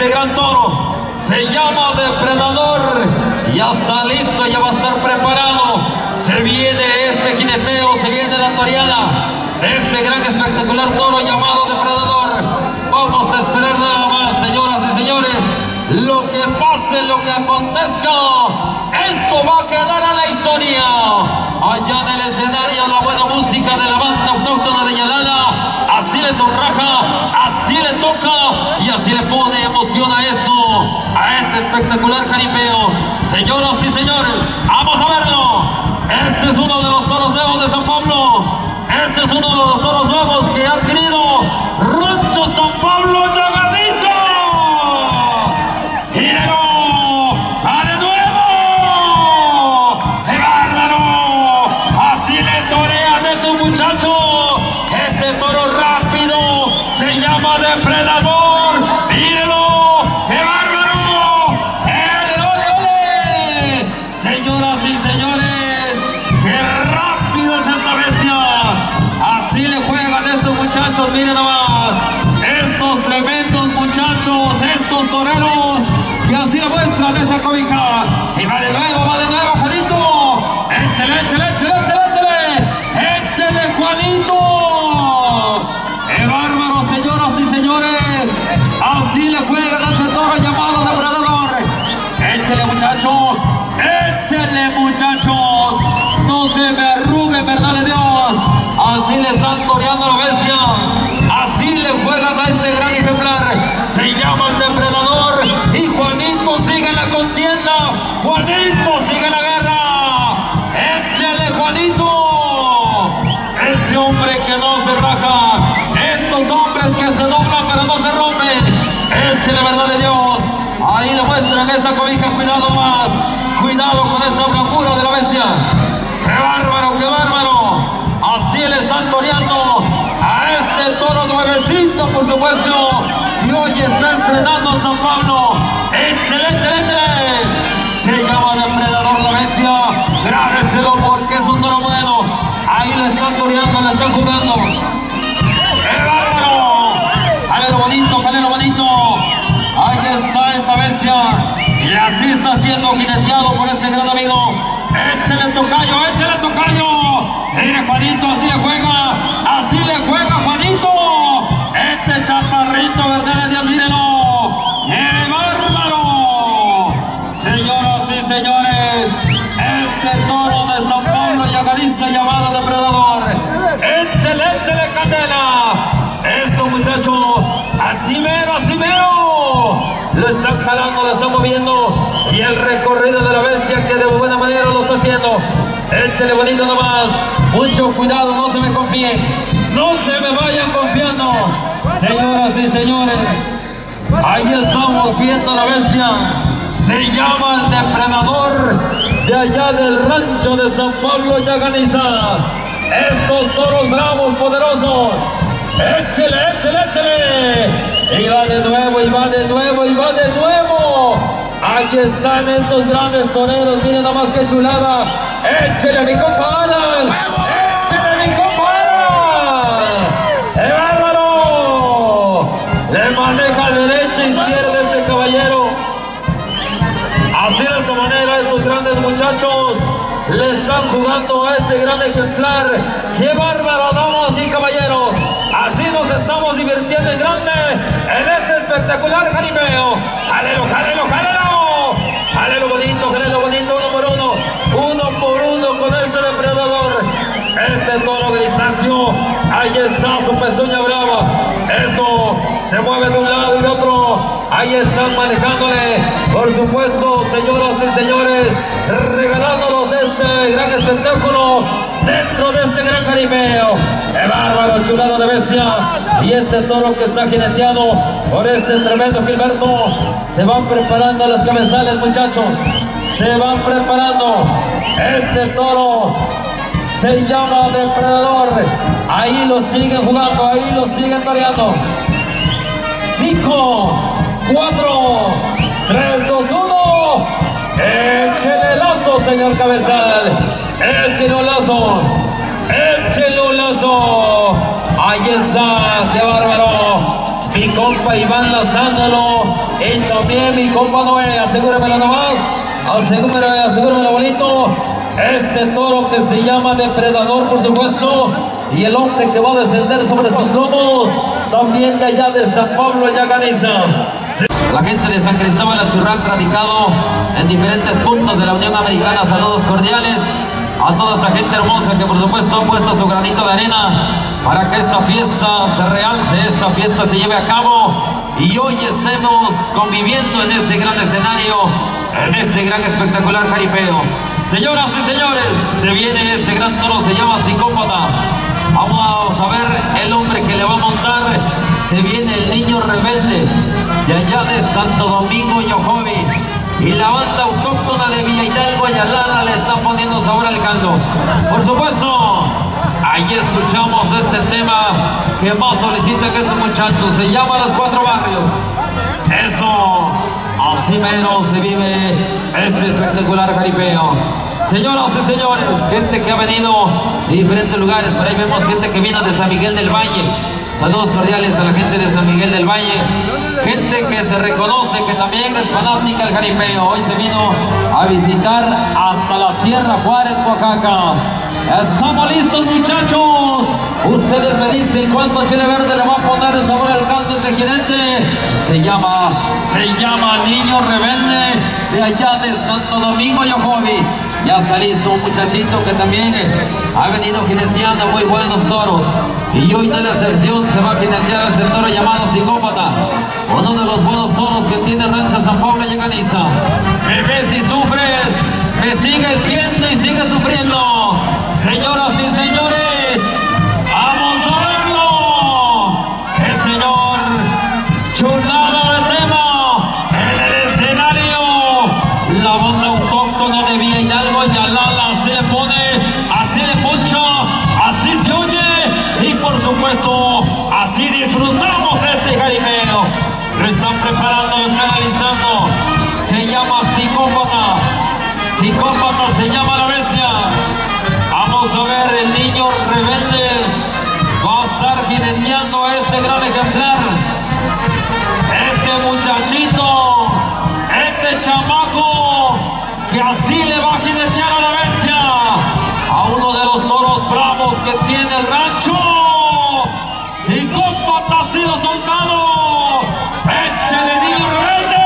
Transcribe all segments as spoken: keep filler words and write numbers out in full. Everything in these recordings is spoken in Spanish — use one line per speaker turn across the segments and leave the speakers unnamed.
Este gran toro se llama Depredador. Ya está listo, ya va a estar preparado. Se viene este jineteo, se viene la toreada de este gran espectacular toro llamado Depredador. Vamos a esperar nada más, señoras y señores. Lo que pase, lo que acontezca, esto va a quedar a la historia. Allá en el escenario, la buena música de la banda autóctona de Yalala. Así le sonraja, así le toca y así le pone emoción a esto, a este espectacular jaripeo. Señoras y señores, vamos a verlo. Este es uno de los toros nuevos de San Pablo. Este es uno de los toros nuevos que ha adquirido Rancho San Pablo Llaganiza. ¡Gírelo! ¡A de nuevo! ¡Qué bárbaro! Así le torean a estos muchachos. Este toro rápido se llama Depredador. ¡Mírelo! ¡Qué bárbaro! ¡Eh, ole, ole! Señoras y señores, ¡qué rápido es esta bestia! Así le juegan estos muchachos, miren nomás. Estos tremendos muchachos, estos toreros, que así le muestran esa cobija. Y va de nuevo, va de nuevo, Juanito. ¡Échale, échale, échale, échale, échale! ¡Échale, Juanito! ¡Qué bárbaro, señoras y señores! Así le juegan a este toro llamado Depredador. ¡Échale, muchachos! ¡Échale, muchachos! No se me arrugue, verdad de Dios. Así le están toreando a la bestia. Así le juegan a este gran ejemplar. Se llama el Depredador. Y Juanito sigue la contienda. Juanito sigue la guerra. ¡Échale, Juanito! Ese hombre que no se raja. Estos hombres que se doblan pero no se rompen. Échale, verdad de Dios. Ahí le muestran esa cobija. Cuidado más. Cuidado con esa bravura de la bestia. ¡Qué bárbaro, qué bárbaro! Así le están toreando a este toro nuevecito, por supuesto. Y hoy está estrenando San Pablo. ¡Échale, échale, échale! Se llama Depredador la bestia. Grábeselo porque es un toro bueno. Ahí le están toreando, le están jugando. ¡Qué bárbaro! ¡Jale lo bonito, jale lo bonito! Ahí está esta bestia. Y así está siendo jineteado por este gran amigo. ¡Échale, tocayo! ¡Échale, tocayo! ¡Mire, Juanito! ¡Así le juega! ¡Así le juega, Juanito! Este chaparrito, verdad de Dios, mírenlo. ¡Qué bárbaro! Señoras y señores, este toro de San Pablo Llaganiza llamado Depredador. ¡Échale, échale, candela! Eso, muchachos. Así mero, así mero. Lo están jalando, lo están moviendo. Y el recorrido de la bestia que de buena manera lo está haciendo. Échale bonito nomás. Mucho cuidado, no se me confíen. No se me vayan confiando. Señoras y señores, ahí estamos viendo la bestia. Se llama el Depredador de allá del rancho de San Pablo Llaganiza. Estos toros bravos, poderosos. Échale, échale, échale. Y va de nuevo, y va de nuevo, y va de nuevo. Aquí están estos grandes toreros. Miren nomás qué chulada. Échale, mi compa Alan. Échale, mi compa Alan. ¡Qué bárbaro! Le maneja derecha e izquierda este caballero. Así de esa manera estos grandes muchachos le están jugando a este gran ejemplar. ¡Qué bárbaro, damas y caballeros! Así nos estamos divirtiendo en grande en este espectacular jaripeo. ¡Jálelo, jálelo, jálelo! ¡Jálelo bonito, jálelo bonito! Uno por uno, uno por uno con este Depredador. Este toro grisáceo, ahí está su pezuña brava. Eso, se mueve de un lado y de otro. Ahí están manejándole, por supuesto, señoras y señores, regalándonos este gran espectáculo dentro de este gran jaripeo. ¡Qué bárbaro, chulado de bestia! Y este toro que está jineteado por este tremendo Gilberto. Se van preparando las cabezales, muchachos. Se van preparando. Este toro se llama Depredador. Ahí lo siguen jugando, ahí lo siguen toreando. cinco, cuatro, tres, dos, uno. Échele lazo, señor cabezal. Échele un lazo. Échele un lazo. Ahí está, qué bárbaro. Picó compa Iván Lazándolo, y también mi compa Noé, asegúremelo nomás, asegúremelo, asegúremelo bonito. Este toro que se llama Depredador, por supuesto, y el hombre que va a descender sobre sus lomos, también de allá de San Pablo, Yaganiza. La gente de San Cristóbal Achurrac, radicado en diferentes puntos de la Unión Americana, saludos cordiales a toda esa gente hermosa que por supuesto ha puesto su granito de arena para que esta fiesta se realce, esta fiesta se lleve a cabo y hoy estemos conviviendo en este gran escenario, en este gran espectacular jaripeo. Señoras y señores, se viene este gran toro, se llama Psicópata. Vamos a ver el hombre que le va a montar. Se viene el Niño Rebelde de allá de Santo Domingo, Yojovi. Y la banda autóctona de Villa Hidalgo, Ayalala, le está poniendo sabor al caldo. Por supuesto, ahí escuchamos este tema que más solicita que estos muchachos. Se llama Los Cuatro Barrios. Eso, así menos se vive este espectacular jaripeo. Señoras y señores, gente que ha venido de diferentes lugares. Por ahí vemos gente que vino de San Miguel del Valle. Saludos cordiales a la gente de San Miguel del Valle. Gente que se reconoce que también es fanática del jaripeo. Hoy se vino a visitar hasta la Sierra Juárez, Oaxaca. Estamos listos, muchachos. Ustedes me dicen cuánto chile verde le va a poner el sabor al caldo este jinete. Se llama, se llama Niño Rebelde de allá de Santo Domingo, Yojovi. Ya está listo un muchachito que también ha venido jineteando muy buenos toros. Y hoy de la excepción se va a jinetear este toro llamado Psicópata. Uno de los buenos toros que tiene Rancho San Pablo y Yaganiza. Me ves y sufres, me sigues viendo y sigues sufriendo. Señoras y señores, vamos a verlo. El señor Chulado de Tema en el escenario. La banda autóctona de Villa Hidalgo, Yalala, así le pone, así le poncha, así se oye y por supuesto así disfrutamos este jaripeo. Lo están preparando, lo están alistando. Se llama Psicópata. Psicópata se llama la bestia. Vamos a ver, el Niño Rebelde va a estar jineteando a este gran ejemplar. Este muchachito, este chamaco, que así le va a jinetear a la bestia, a uno de los toros bravos que tiene el rancho. Psicópata ha sido soltado. ¡Échale, Niño Rebelde!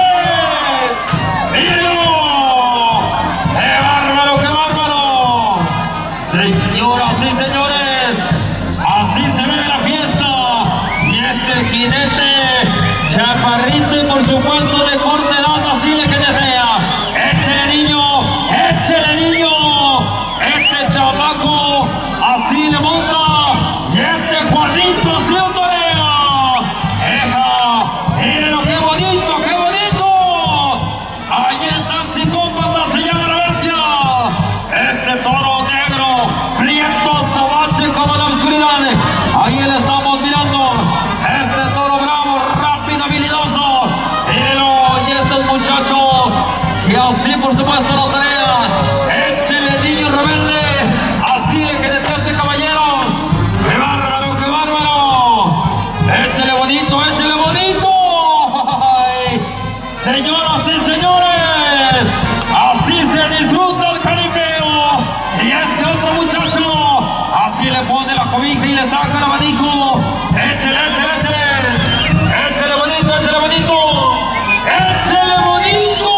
¡Míralo! ¡Qué bárbaro, qué bárbaro! Señoras y señores, así se ve la fiesta. Y este jinete chaparrito y por supuesto de corta edad, así le jinetea. ¡Échale, niño! ¡Échale, niño! Este chamaco así le monta. Y este Juanito así lo torea. ¡Eja! ¡Mírenlo, qué bonito, qué bonito! Ahí está el Psicópata, se llama la bestia. Este toro negro, prieto, sabache como la oscuridad. Ahí le estamos mirando. Este toro bravo, rápido, habilidoso. Mírenlo, y estos muchachos que así por supuesto lo tarea. Échele, Niño Rebelde. Así le jinetea a este caballero. ¡Qué bárbaro, qué bárbaro! ¡Échele bonito, échele bonito! ¡Ay! Señoras y señores, así se disfruta el jaripeo. Y este otro muchacho, así le pone la cobija y le saca el abanico. ¡Échele, échele, échele! ¡Échele bonito, échele bonito! ¡Échele bonito!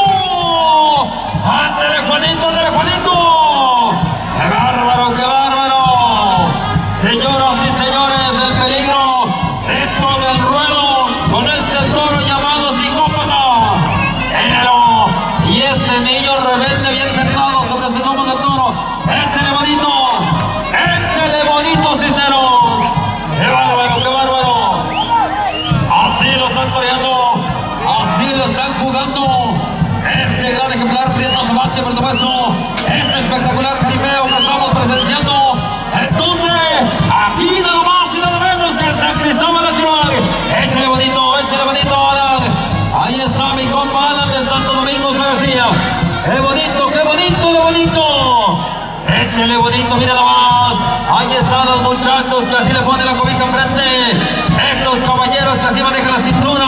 ¡Ándale, Juanito, ándale, Juanito! ¡Qué bárbaro, qué bárbaro! Señoras y señores, el peligro dentro del ruedo con este toro llamado Psicópata. ¡Échelo! Y este Niño Rebelde bien sentado sobre su lomo de toro. ¡Échele bonito! ¡Échele bonito, cisneros! ¡Qué bárbaro, qué bárbaro! Así lo están toreando, así lo están jugando. Este gran ejemplar, Prieto Sabache, por supuesto. Este espectacular jaripeo que estamos presenciando. ¿En dónde? Aquí nada más y nada menos que en San Cristóbal Achurrac. Échale bonito, échale bonito, Alan. Ahí está mi compa Alan de Santo Domingo, se decía. ¡Qué bonito, qué bonito, qué bonito! Échale bonito, mira nada más. Ahí están los muchachos que así le ponen la cobija enfrente. Estos caballeros que así manejan la cintura.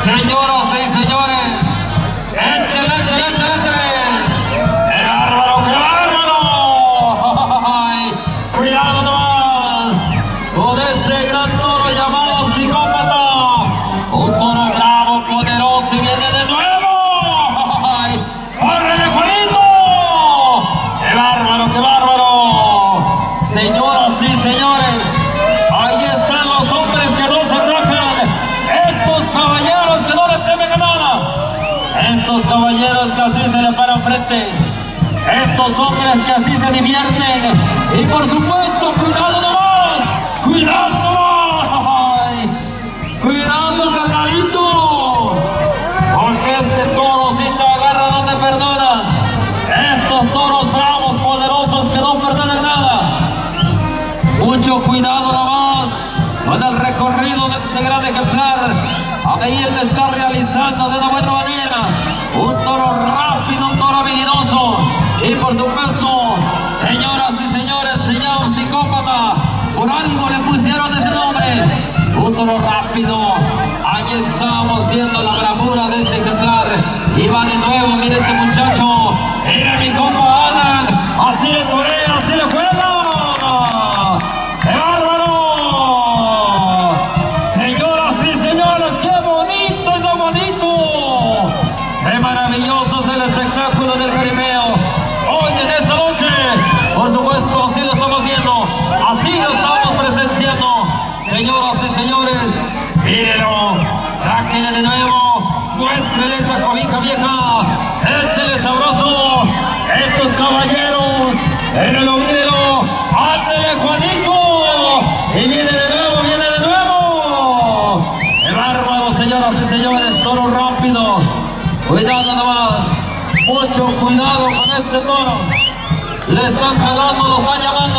Señoras y señores, échale, échale, échale, échale. ¡Qué bárbaro, qué bárbaro! ¡Ay! Cuidado nomás con ese gran toro llamado Psicópata. Un toro bravo, poderoso y viene de nuevo. ¡Ay! ¡Córrele, Juanito! ¡Qué bárbaro, qué bárbaro! Señoras y señores, ahí están los hombres que no se rajan. Estos caballeros que no le temen a nada. Estos caballeros que así se le paran frente. Estos hombres que así se divierten. Y por supuesto, cuidado nomás. Cuidado nomás. Ay, cuidado, carnalito. Porque este toro si te agarra no te perdona. Estos toros bravos, poderosos que no perdonan nada. Mucho cuidado nomás con el recorrido de ese gran ejemplar. Ahí él está realizando de una buena manera. Un toro rápido, un toro habilidoso. Y por supuesto, señoras y señores, se llama Psicópata. Por algo le pusieron ese nombre. Un toro rápido. Ahí estamos viendo la bravura de este ejemplar. Y va de nuevo, mire este muchacho. Mire mi compa Alan. Así le torea, así le juega. ¡Qué bárbaro! Señoras y señores, qué bonito y no bonito. Qué maravilloso es el espectáculo del Jaripeo. Hoy en esta noche, por supuesto, así lo estamos viendo. Así lo estamos presenciando. Señoras y señores, mírenlo. Sáquenle de nuevo. Muéstrele esa cobija vieja. Échele sabroso. Estos caballeros. Mírenlo, mírenlo. Ándele, Juanito. Y viene de nuevo, viene de nuevo. ¡Qué bárbaro, señoras y señores! Toro rápido. Cuidado nomás. Mucho cuidado con este toro. Le están jalando, lo están llamando.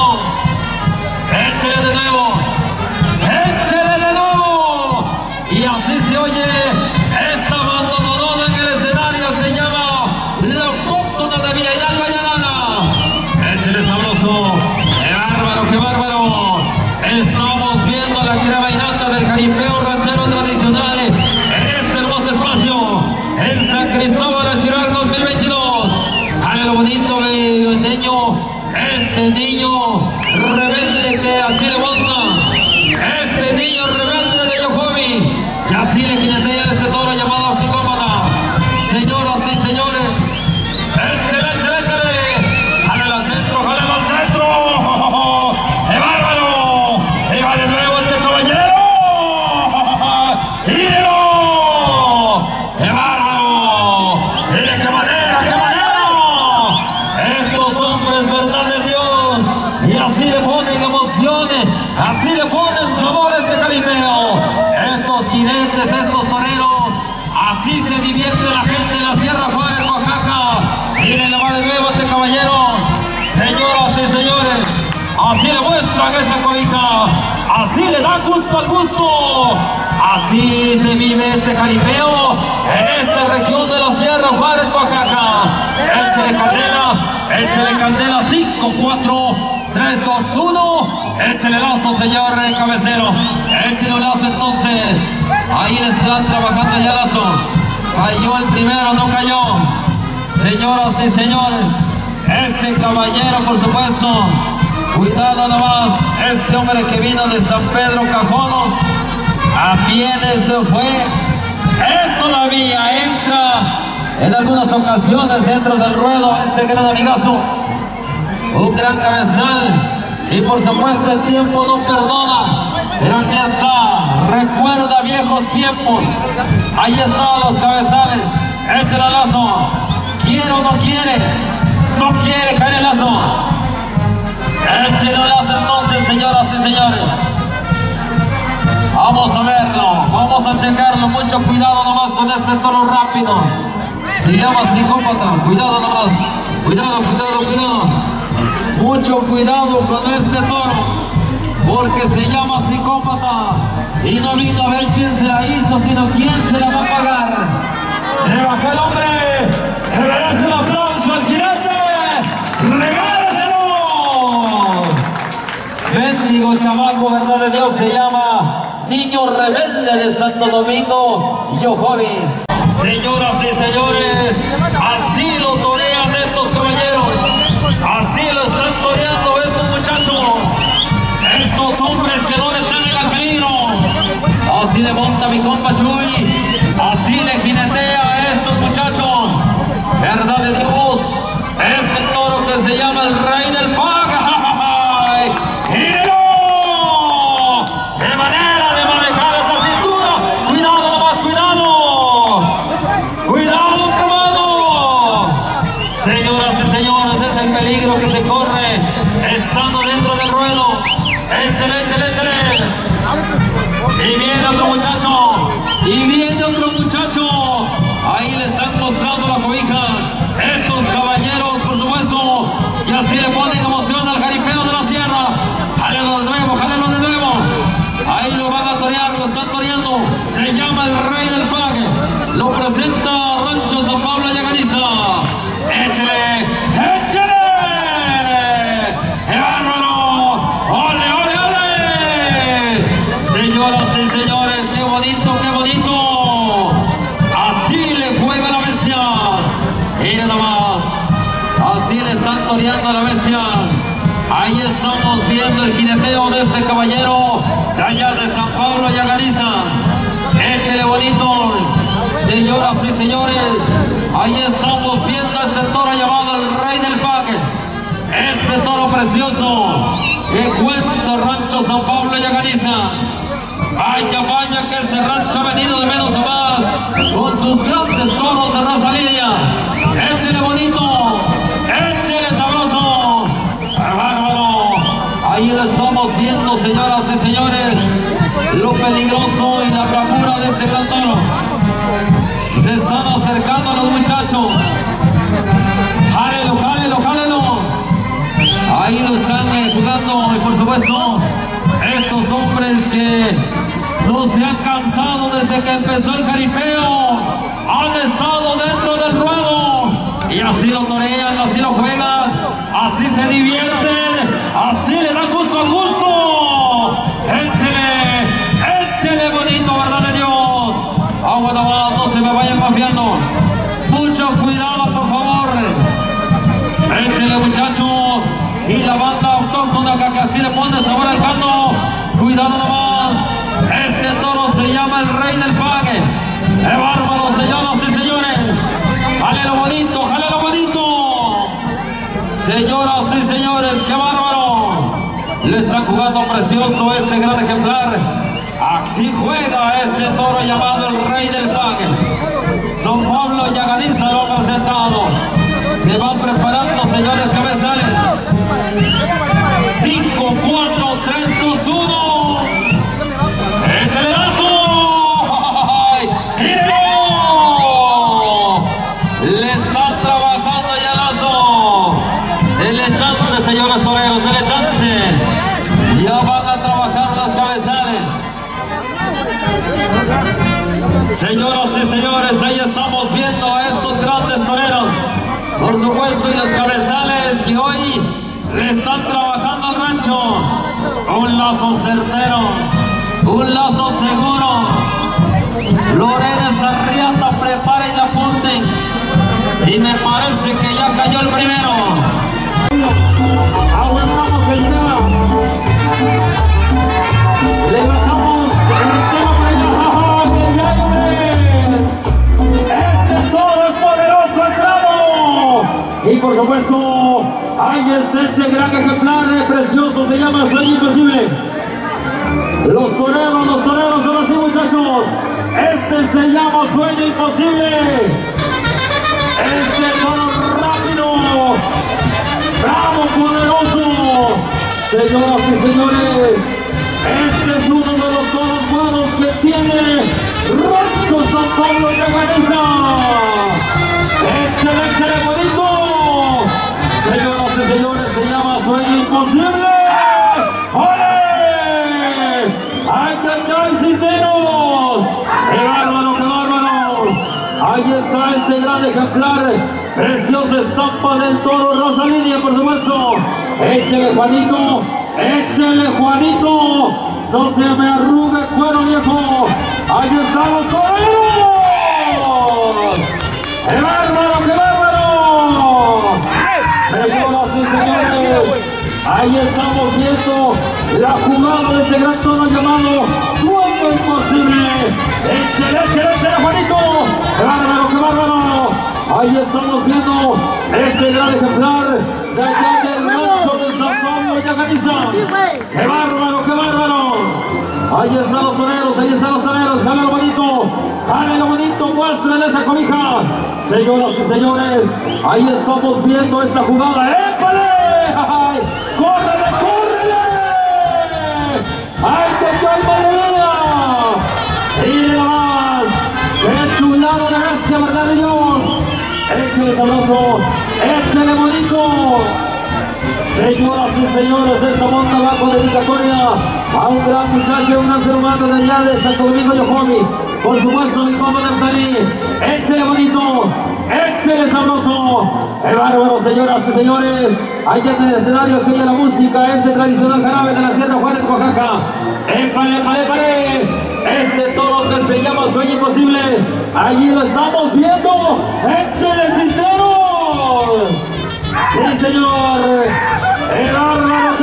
Échele de nuevo. Échele de nuevo. Y así se oye esta banda sonora en el escenario. Se llama La Autóctona de Villa Hidalgo Ayalana. Échele sabroso. ¡Qué bárbaro, qué bárbaro! Estamos viendo la carabainata del Jaripeo ranchero tradicional en este hermoso espacio en San Cristóbal Achirak dos mil veintidós. Dale lo bonito del niño, este niño rebelde que así le monta, este niño rebelde de Yokomi, que así le quinetea a este toro llamado Psicópata. Señoras y señores, échale, échale, échale. Jale al centro, jale al centro. ¡Qué bárbaro! ¡Y va de nuevo este caballero! ¡Mírenlo! ¡Qué bárbaro! ¡Mire qué manera, qué manera! Estos hombres, verdad de Dios, y así le ponen emociones, así le ponen sabor a este Jaripeo. Estos jinetes, estos toreros, así se divierte la gente en la Sierra Juárez, Oaxaca. Miren, le va de nuevo este caballero. Señoras y señores, así le muestran esa cobija, así le da gusto al gusto. Así se vive este Jaripeo en esta región de la Sierra Juárez, Oaxaca. Échale candela, échale candela. Cinco, cuatro, tres, dos, uno. Échale lazo, señor cabecero. Échale un lazo entonces. Ahí le están trabajando ya lazo. Cayó el primero, no cayó. Señoras y señores, este caballero, por supuesto, cuidado nomás, este hombre que vino de San Pedro Cajonos, a pie se fue. Es todavía entra en algunas ocasiones dentro del ruedo este gran amigazo, un gran cabezal. Y por supuesto el tiempo no perdona, pero aquí está, recuerda viejos tiempos. Ahí están los cabezales. Este es el lazo. ¿Quiere o no quiere? No quiere caer el lazo. Échale el lazo entonces, señoras y señores. Vamos a verlo, vamos a checarlo. Mucho cuidado nomás con este toro rápido. Se llama Psicópata. Cuidado nomás. Cuidado, cuidado, cuidado. Mucho cuidado con este toro, porque se llama Psicópata y no vino a ver quién se la hizo, sino quién se la va a pagar. Se bajó el hombre, se merece un aplauso al jinete. ¡Regálaselo! Bendigo chamaco, verdad de Dios, se llama Niño Rebelde.
Estrella de Santo Domingo, yo joven.
Señoras y señores, así lo torean estos caballeros, así lo están toreando estos muchachos, estos hombres que no le tienen al peligro. Así le monta mi compa Chuy, así le jinetea a estos muchachos. Verdad de Dios, este toro que se llama el Rey del Pack. ¡Gírelo! ¡Qué manera de manejar esa cintura! ¡Cuidado nomás, cuidado! ¡Cuidado, hermano! Señoras y señores, es el peligro que se corre estando dentro del ruedo. ¡Échale, échale, échale! Y viene otro muchacho, y viene otro muchacho. Ahí le están mostrando la cobija. Estos caballeros, por supuesto, y así le ponen emoción al jaripeo de la sierra. Jálelo de nuevo, jálelo de nuevo. Ahí lo van a torear, lo están toreando. Se llama el Rey del Pack. Lo presenta Rancho San Pablo Yaganiza. ¡Échale! ¡Échale! ¡Qué bárbaro! ¡Ole, ole, ole! Señoras y señores, qué bonito, qué bonito. Así le juega la bestia. Miren nomás. Así le están toreando a la bestia. Ahí estamos viendo el jineteo de este caballero de allá de San Pablo Yaganiza. Échele bonito. Señoras y señores, ahí estamos viendo a este toro llamado el Rey del Pack. Este toro precioso que cuenta Rancho San Pablo Yaganiza. Vaya, vaya que este rancho ha venido de menos a más con sus grandes toros de raza lidia. Échele bonito, échele sabroso. ¡Bárbaro! Ahí lo estamos viendo, señoras y señores, lo peligroso y la bravura de este gran toro. Se están acercando a los muchachos. ¡Jálelo, jálelo, jálelo! Ahí lo están eh, jugando y por supuesto estos hombres que no se han cansado desde que empezó el jaripeo, han estado dentro del ruedo y así lo torean, así lo juegan, así se divierten, así le dan gusto al gusto. Échele, échele bonito, verdad de Dios. Agua nomás, no se me vayan confiando. Mucho cuidado, por favor. Échele, muchachos. Y la banda autóctona que así le pone sabor al caldo. Cuidado nomás. Este toro se llama el Rey del Pack. ¡Qué bárbaro, señoras y señores! ¡Jálelo bonito, jálelo bonito! Señoras y señores, ¡qué bárbaro! Le está jugando precioso este gran ejemplar. Así juega este toro llamado el Rey del Pack. San Pablo Yaganiza lo ha presentado. Se van preparando, señores cabezales. cinco, cuatro, tres, dos, uno. ¡Échale lazo! ¡Gírelo! Le están trabajando ya lazo. Dele chance, señores toreros, dele chance. Ya van a trabajar las cabezales. Señoras y señores, ahí estamos viendo a estos grandes toreros. Por supuesto, y los cabezales que hoy le están trabajando al rancho. Un lazo certero, un lazo seguro. Lorena Sarriata, preparen y apunten. Y me parece que ya cayó el primero. Aguantamos el tema. Le bajamos el tema para allá. ¡Que llame! Este toro es poderoso, entrado. Y por supuesto, ahí está este gran ejemplar de precioso, se llama Sueño Imposible. Los toreros, los toreros, ahora sí, muchachos. Este se llama Sueño Imposible. Este toro rápido, bravo, poderoso. Señoras y señores, este es uno de los toros buenos que tiene Rancho San Pablo Yaganiza. Échale, échale bonito. Señoras y señores, se llama Sueño Imposible. ¡Ole! ¡Ay, que caen cinteros! ¡Qué bárbaro, qué bárbaro! Ahí está este gran ejemplar. Preciosa estampa del toro raza lidia, por supuesto. Échale, Juanito. Échale, Juanito. no se me arrugue cuero viejo. Ahí estamos toreros. ¡Qué bárbaro, qué bárbaro! Señoras y señores, ahí estamos viendo la jugada de ese gran toro llamado Sueño Imposible. ¡Excelente, excelente, Juanito! ¡Qué bárbaro, qué bárbaro! Ahí estamos viendo este gran ejemplar de allá del rancho de San Pablo Yaganiza. ¡Qué bárbaro, qué bárbaro! Ahí están los toreros, ahí están los toreros. ¡Jale lo bonito! ¡Jale lo bonito! ¡Muéstrenle esa cobija! Señoras y señores, ahí estamos viendo esta jugada. ¡Épale! ¡Ay! ¡Córrele, córrele! ¡Ay, que soy Maravilla! ¡Y nada más! ¡Qué chulado de gracia, verdad de Dios! ¡Échale sabroso! ¡Échale bonito! Señoras y señores, esta monta va con dedicatoria a un gran muchacho, un gran ser humano de allá de Santo Domingo Yohovi. Por supuesto, mi papá Neftalí. ¡Échale bonito! ¡Échale sabroso! ¡Qué bárbaro, señoras y señores! Allá en el escenario se oye la música, ese tradicional jarabe de la Sierra Juárez, Oaxaca. ¡Épale, épale, épale! Este toro que se llama Sueño Imposible, allí lo estamos viendo. ¡Échale, Cisneros! ¡Sí, señor! ¡Qué bárbaro, qué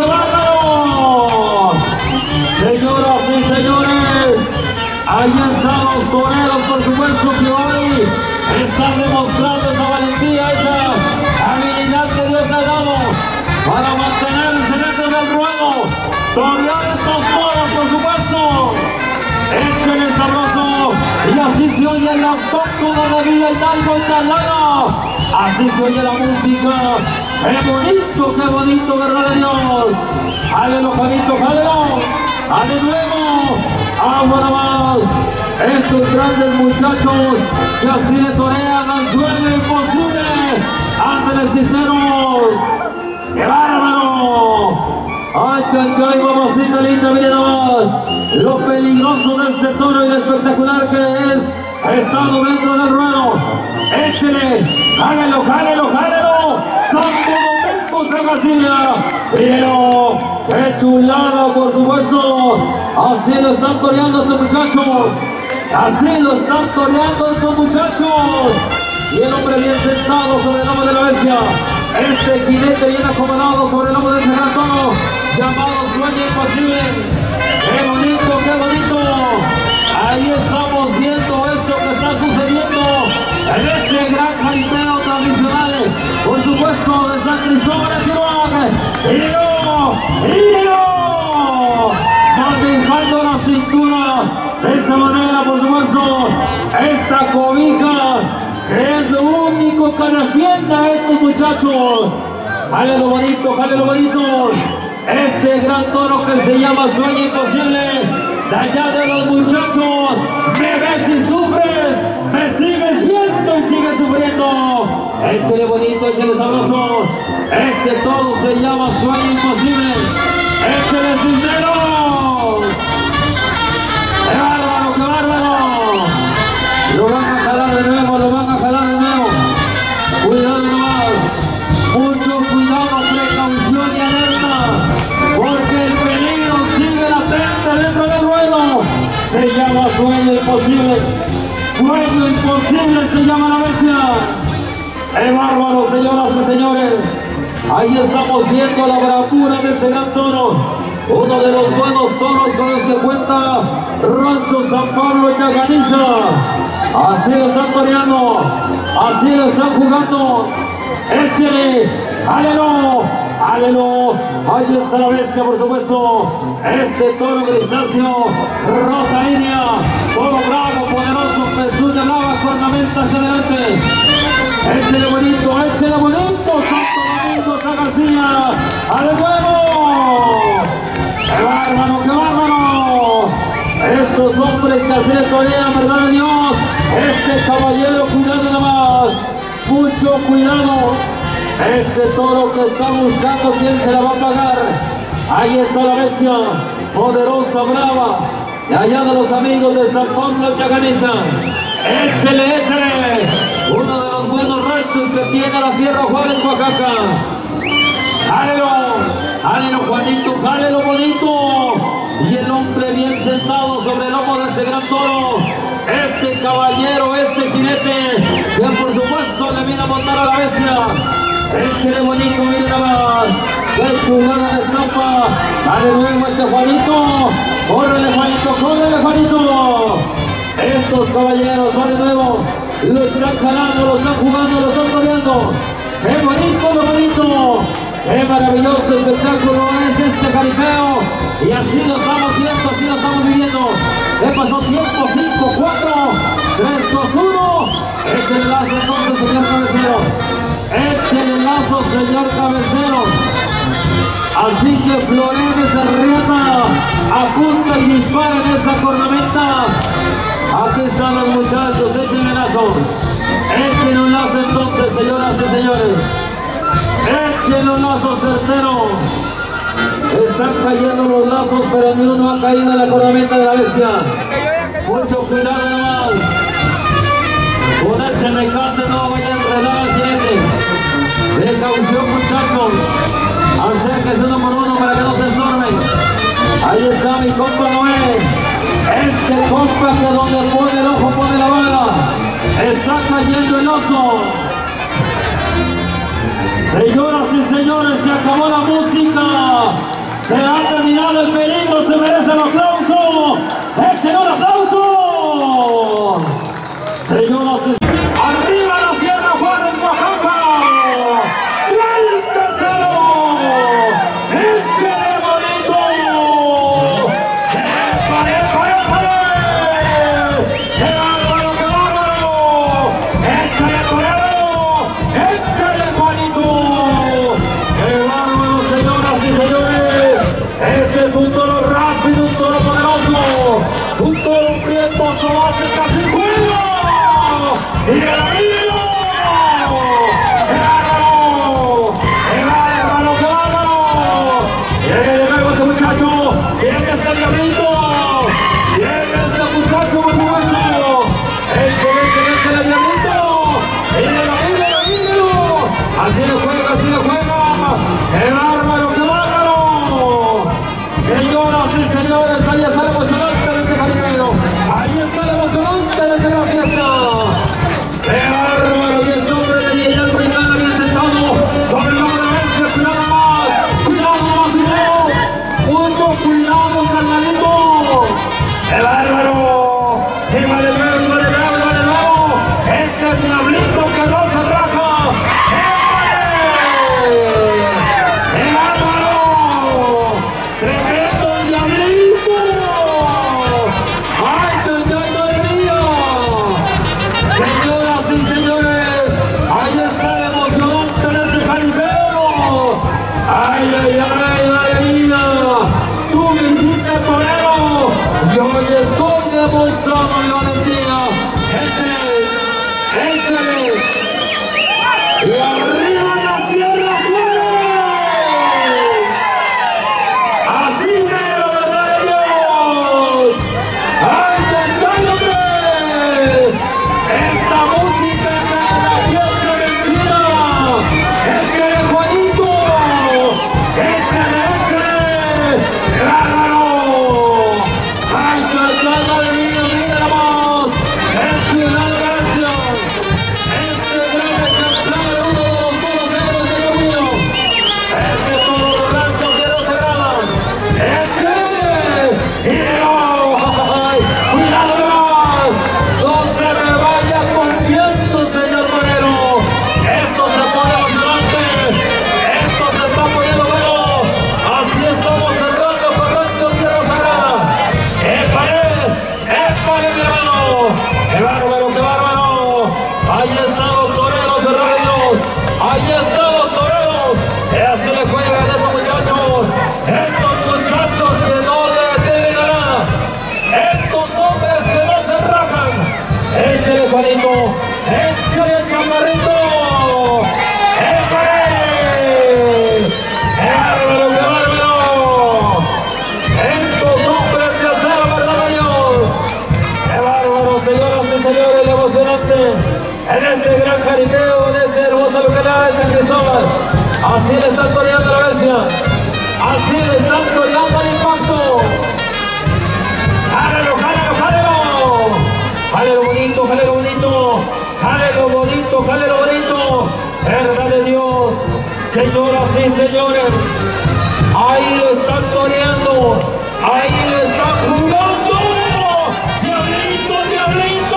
bárbaro! Señoras y señores, ahí están los toreros, por supuesto, que hoy están demostrando esa valentía, esa habilidad que Dios ha dado para mantenerse dentro del ruedo, torear estos toros, por supuesto. Échenle sabroso, y así se oye el autóctono de Villa Hidalgo y Talana. Así se oye la música. ¡Qué bonito, qué bonito, verdad de Dios! ¡Jálelo, Juanito, jálelo! ¡Jale luego! ¡Agua nada más! Estos grandes muchachos que así le torean al Sueño Imposible. ¡Ándale, Cisneros! ¡Qué bárbaro! ¡Ay, ay, ay, mamacita linda, mire nomás! Lo peligroso de este toro y lo espectacular que es estando dentro del ruedo. ¡Échele! ¡Jálelo, jálelo, jálelo! ¡Santo Domingo Sagacilla! ¡Mírenlo! ¡Qué chulada, por supuesto! Así lo están toreando estos muchachos. Así lo están toreando estos muchachos. Y el hombre bien sentado sobre el lomo de la bestia. Este jinete bien acomodado sobre el lomo de ese gran toro llamado Sueño Imposible. ¡Qué bonito, qué bonito! Ahí estamos viendo esto que está sucediendo en este gran jaripeo tradicional, por supuesto, de San Cristóbal de Chihuahua. ¡Mírenlo! ¡Mírenlo! Manejando la cintura de esa manera, por supuesto, esta cobija que es lo único que defiende a estos muchachos. ¡Jale lo bonito, jale lo bonito! Este gran toro que se llama Sueño Imposible, de allá de los muchachos, me ves y sufres, me sigues viendo y sigues sufriendo. Échale bonito, échale sabroso. Este toro se llama Sueño Imposible. Échale Cisneros. ¡Qué bárbaro, qué bárbaro! Lo van a jalar de nuevo, lo van a jalar de nuevo. Cuidado nomás. Mucho cuidado, precaución y alerta, porque el peligro sigue latente dentro del ruedo. Se llama Sueño Imposible. Sueño Imposible se llama la bestia. ¡Qué bárbaro, señoras y señores! Ahí estamos viendo la bravura de ese gran toro. Uno de los buenos toros con los que cuenta Rancho San Pablo Yaganiza. Así lo están toreando. Así lo están jugando. ¡Échele! ¡Jálelo! ¡Jálelo! Ahí está la bestia, por supuesto. Este toro grisáceo, rosa iria, toro bravo, poderoso, Jesús de Lava, cornamenta hacia adelante. ¡Échele bonito! ¡Échele bonito! ¡Santo Domingo Sagacilla! ¡A de nuevo! ¡Qué bárbaro, qué bárbaro! Estos hombres que así le torean, verdad de Dios. Este caballero, cuidado nada más. Mucho cuidado. Este toro que está buscando quién se la va a pagar. Ahí está la bestia, poderosa, brava, de allá de los amigos de San Pablo Yaganiza. Échele, échele. Uno de los buenos ranchos que tiene la Sierra Juárez, Oaxaca. Jálelo, jálelo, Juanito, jálelo bonito. y el hombre bien sentado sobre el lomo de este gran toro. Este caballero, este jinete, que por supuesto le viene a montar a la bestia. Échele bonito, mire nada más. ¡Qué chulada de estampa! ¡Dale luego este Juanito! ¡Córrele, Juanito! ¡Córrele, Juanito! Estos caballeros, vale nuevo, lo están jalando, lo están jugando, lo están corriendo. ¡Qué bonito, lo bonito! ¡Qué maravilloso espectáculo es este jaripeo! Y así lo estamos viendo, así lo estamos viviendo. ¿Qué pasó? Tiempo, cinco, cuatro, tres, dos, uno. Échale lazo entonces, señor cabecero. Échale lazo, señor cabecero. Así que Florene se rieta, apunta y dispara en esa cornamenta. Aquí están los muchachos, échenle lazo. Échenle un lazo entonces, señoras y señores. Échenle un lazo certero. Están cayendo los lazos, pero ni uno ha caído en la cornamenta de la bestia. Mucho cuidado nomás. Con ese mecate no vaya a enredar al jinete. Precaución, muchachos. Acérquese uno por uno para que no se estorben. Ahí está mi compa Noé. Este compa que donde pone el ojo pone la bala. Está cayendo el oso. Señoras y señores, se acabó la música. Se ha terminado el peligro, se merece el aplauso. ¡Échen un aplauso! Señoras y señores, arriba la Sierra Juárez, Oaxaca. ¡Suélteselo! ¡Échale bonito! ¡Épale, épale, épale! ¡Qué bárbaro, qué bárbaro! ¡Échale torero! ¡Échale bonito! ¡Qué bárbaro, señoras y señores! Este es un toro rápido, un toro poderoso, un toro prieto, sobache, casi juego. ¡Y el río! ¡Qué bárbaro! ¡Qué bárbaro, qué bárbaro! ¡Viene de nuevo este muchacho! ¡Viene este diablito! ¡Viene este muchacho, por supuesto! ¡Este, este, este, el diablito! ¡Míralo, míralo, míralo! ¡Así le juega, así le juega! ¡Qué bárbaro, qué bárbaro! Señoras y señores, ahí está el emocionante de este jaripeo. Ahí está el emocionante de esta gran fiesta. ¡Qué bárbaro! Y el nombre de Miguel Brincana bien sentado sobre el nombre de bestia. ¡Cuidado más! ¡Cuidado más, video! ¡Mucho cuidado, carnalito! ¡Qué bárbaro! ¡Y va de nuevo, y va de nuevo, y va de nuevo! ¡Este diablito que no se raja! ¡Qué bárbaro! ¡Tremendo diablito! ¡Ay, ay, ay, madre mía! Señoras y señores, ahí está el emocionante de este jaripeo. ¡Ay, ay, ay, madre mía! ¡Tú me hiciste torero! ¡Y hoy estoy demostrando mi valentía! ¡Échale! ¡Échale! ¡Y arriba la Sierra Juárez! ¡Así mero, verdad de Dios! ¡Ay, hombre! ¡Esta música de la fiesta vencida! ¡Échale, Juanito! ¡Échale, échale! ¡Qué bárbaro! ¡Ay, qué madre mía, mira nomás! ¡Es una gracia! ¡Este gran ejemplar, uno de los toros negros de Dios mío! ¡Este toro blanco que no se graba! ¡Échale! ¡Y no! ¡Ay! ¡Cuidado nomás! ¡No se me vaya confiando, señor torero! ¡Esto se pone emocionante! ¡Esto se está poniendo bueno! ¡Así estamos cerrando con nuestro Tierra Sagrada! ¡Épale! ¡Épale, mi hermano! ¡Qué bárbaro, qué bárbaro! ¡Ahí están los toreros de Dios! ¡Ahí están los toreros! ¡Que así le juegan a estos muchachos! ¡Estos muchachos que no le tienen a nada! ¡Estos hombres que no se rajan! ¡Échale, Juanito! ¡Échale, chamarrito! ¡Épale! ¡Qué bárbaro, qué bárbaro! ¡Estos hombres de acero, verdad de Dios! ¡Qué bárbaro, señoras y señores! ¡Qué emocionante! En este gran jaripeo, en esta hermosa localidad de San Cristóbal. Así le están toreando la bestia. Así le están toreando el impacto. Jale lo bonito, jale lo bonito, jale lo bonito, jale lo bonito. Verdad de Dios, señoras y señores. Ahí lo están toreando, ahí lo están jugando. ¡Diablito, diablito!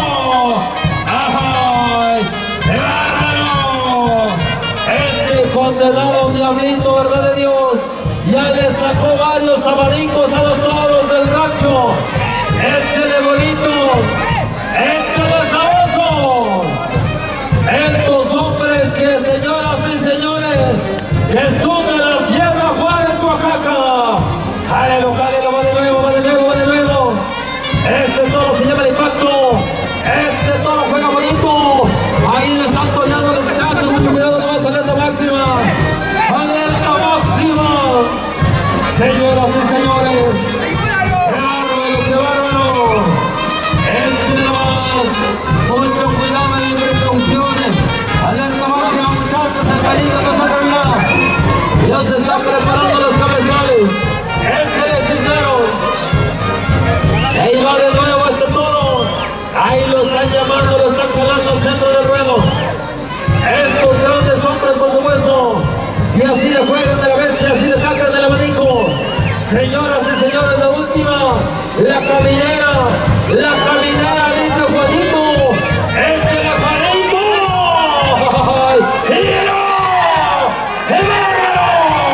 ¡Ay! ¡Qué bárbaro! Este condenado diablito, verdad de Dios, ya le sacó varios abanicos a los toros del rancho. ¡Échele bonitos! ¡Échele sabrosos! Estos hombres que, señoras y señores, que son de la Sierra Juárez, Oaxaca. ¡Jálelo, jálelo! ¡Va de nuevo, va de nuevo, va de nuevo! Este toro se llama el impacto. Este toro juega bonito. Ahí le están toreando los muchachos. Mucho cuidado, no va a alerta máxima. ¡Alerta máxima! Señoras y señores, ¡qué bárbaro, qué bárbaro! ¡Échale nomás! Mucho cuidado en las precauciones. ¡Alerta máxima, muchachos! ¡El peligro no se termina! Ya se están preparando los cabezales. ¡Échale, cisneros! Ahí va de nuevo este toro. Ahí lo están llamando, lo están jalando al centro del ruedo. Estos grandes hombres, por supuesto. Y así le juegan de la bestia, así le sacan del abanico. Señoras y señores, la última, la caminera, la caminera, dice Juanito. ¡Échale, Juanito! ¡Ay! ¡Quiero! ¡Qué bárbaro!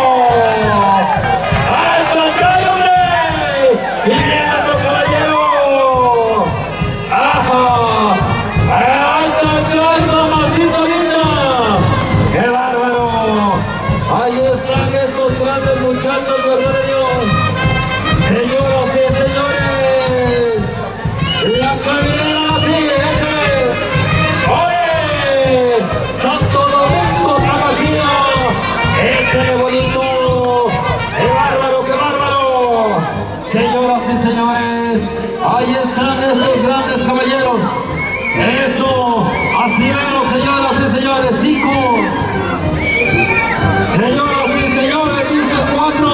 ¡Ay, pantalla, hombre! ¡Y viene otro caballero! ¡Ajá! ¡Ay, tacay, mamacita linda! ¡Qué bárbaro! Ahí están estos grandes muchachos, verdad de Dios. Señoras y señores, la caminera sigue, échale. ¡Oye! Santo Domingo, Tragacía, échale bonito. ¡Qué bárbaro, qué bárbaro! Señoras y señores, ahí están estos grandes caballeros. Eso, así veo, señoras y señores, cinco. Señoras y señores, dice cuatro.